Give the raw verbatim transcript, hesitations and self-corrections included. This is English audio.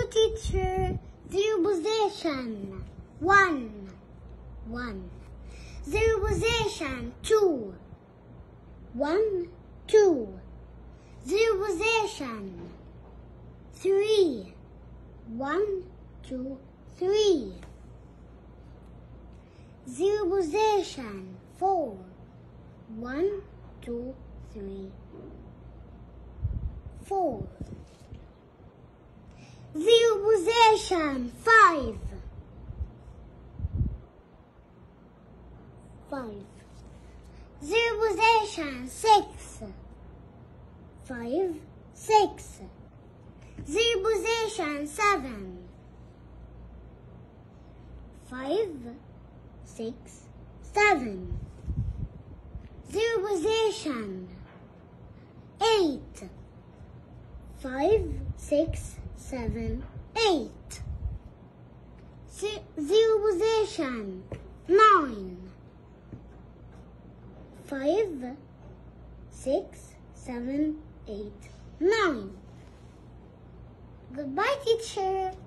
teacher. Zero position. One. One. Zero position. Two. One, two. Zero position. Three. One, two, three. Zero position. Four. One, two, three. Four. Zero position. Five. Five. Zero position. Six. Five, six. Zero position. Seven. Five, six, seven. Zero position. Eight. Five, six, seven, eight. Zero position. Nine. Five, six, seven, eight, nine. Goodbye, teacher.